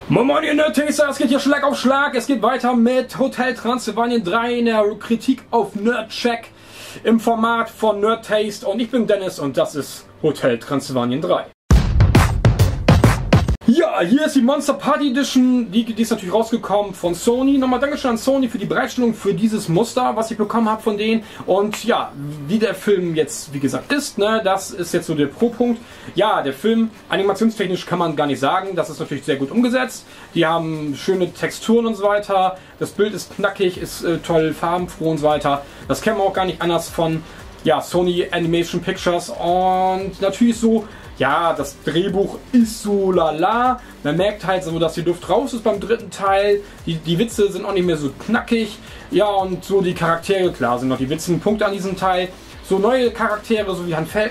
Moin Moin ihr Nerdtaster, es geht hier Schlag auf Schlag. Es geht weiter mit Hotel Transylvanien 3 in der Kritik auf Nerdcheck im Format von Nerdtaste. Und ich bin Dennis und das ist Hotel Transylvanien 3. Ja, hier ist die Monster Party Edition, die ist natürlich rausgekommen von Sony. Nochmal Dankeschön an Sony für die Bereitstellung für dieses Muster, was ich bekommen habe von denen. Und ja, wie der Film jetzt, wie gesagt, ist, ne, das ist jetzt so der Pro-Punkt. Ja, der Film, animationstechnisch kann man gar nicht sagen, das ist natürlich sehr gut umgesetzt. Die haben schöne Texturen und so weiter. Das Bild ist knackig, ist toll, farbenfroh und so weiter. Das kennen wir auch gar nicht anders von, ja, Sony Animation Pictures. Und natürlich so, ja, das Drehbuch ist so lala. Man merkt halt so, dass die Luft raus ist beim dritten Teil. Die Witze sind auch nicht mehr so knackig. Ja, und so die Charaktere, klar, sind noch die witzigen Punkte an diesem Teil. So neue Charaktere, so wie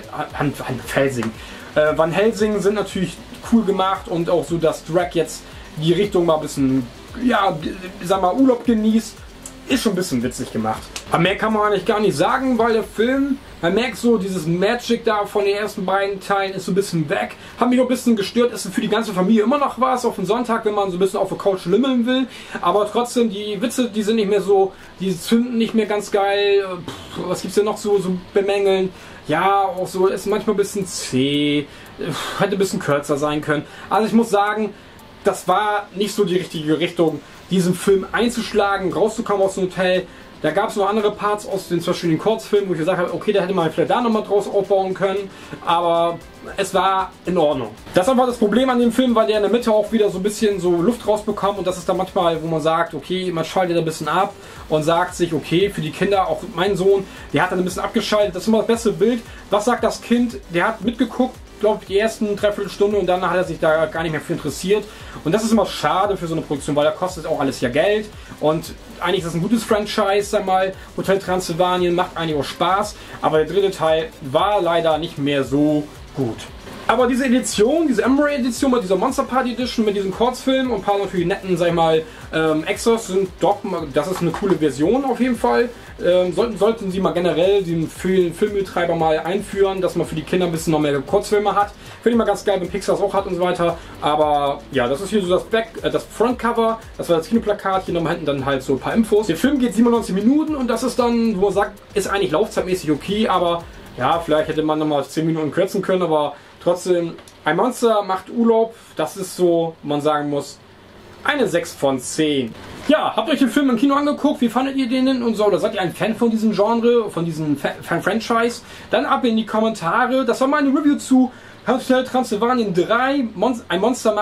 Van Helsing sind natürlich cool gemacht. Und auch so, dass Drag jetzt die Richtung mal ein bisschen, ja, sag mal, Urlaub genießt. Ist schon ein bisschen witzig gemacht. Aber mehr kann man eigentlich gar nicht sagen, weil der Film, man merkt so, dieses Magic da von den ersten beiden Teilen ist so ein bisschen weg. Hat mich auch ein bisschen gestört, ist für die ganze Familie immer noch was auf den Sonntag, wenn man so ein bisschen auf der Couch limmeln will. Aber trotzdem, die Witze, die sind nicht mehr so, die zünden nicht mehr ganz geil. Was gibt's denn noch so bemängeln? Ja, auch so, ist manchmal ein bisschen zäh, hätte ein bisschen kürzer sein können. Also ich muss sagen, das war nicht so die richtige Richtung, diesen Film einzuschlagen, rauszukommen aus dem Hotel. Da gab es noch andere Parts aus den verschiedenen Kurzfilmen, wo ich gesagt habe, okay, da hätte man vielleicht da nochmal draus aufbauen können, aber es war in Ordnung. Das war das Problem an dem Film, weil der in der Mitte auch wieder so ein bisschen so Luft rausbekommt und das ist dann manchmal, wo man sagt, okay, man schaltet ein bisschen ab und sagt sich, okay, für die Kinder, auch mein Sohn, der hat dann ein bisschen abgeschaltet, das ist immer das beste Bild. Was sagt das Kind? Der hat mitgeguckt, glaube ich, die ersten Dreiviertelstunde und dann hat er sich da gar nicht mehr für interessiert. Und das ist immer schade für so eine Produktion, weil da kostet auch alles ja Geld. Und eigentlich ist das ein gutes Franchise, sag mal. Hotel Transylvanien macht eigentlich auch Spaß. Aber der dritte Teil war leider nicht mehr so gut. Aber diese Edition, diese Emery-Edition mit dieser Monster Party Edition, mit diesem Kurzfilm und ein paar natürlich netten, sag ich mal, Extras sind doch, das ist eine coole Version auf jeden Fall. Sollten sie mal generell den Filmbetreiber mal einführen, dass man für die Kinder ein bisschen noch mehr Kurzfilme hat. Finde ich mal ganz geil, wenn Pixar das auch hat und so weiter. Aber ja, das ist hier so das Frontcover, das war das Kinoplakat, hier nochmal hinten dann halt so ein paar Infos. Der Film geht 97 Minuten und das ist dann, wo man sagt, ist eigentlich laufzeitmäßig okay, aber ja, vielleicht hätte man nochmal 10 Minuten kürzen können, aber trotzdem, ein Monster macht Urlaub, das ist so, man sagen muss, eine 6 von 10. Ja, habt euch den Film im Kino angeguckt, wie fandet ihr den denn und so, oder seid ihr ein Fan von diesem Genre, von diesem Franchise? Dann ab in die Kommentare, das war meine Review zu Hotel Transylvanien 3, ein Monster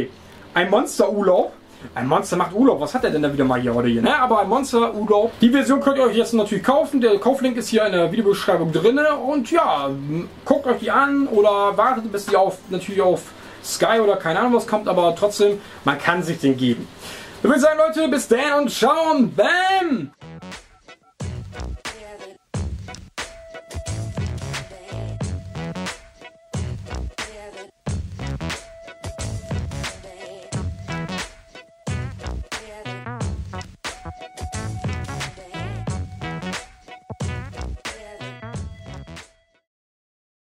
Urlaub. Ein Monster macht Urlaub, was hat er denn da wieder mal hier oder hier, ne? Aber ein Monster Urlaub. Die Version könnt ihr euch jetzt natürlich kaufen, der Kauflink ist hier in der Videobeschreibung drin und ja, guckt euch die an oder wartet bis die natürlich auf Sky oder keine Ahnung was kommt, aber trotzdem, man kann sich den geben. Ich würde sagen, Leute, bis dann und ciao und bam!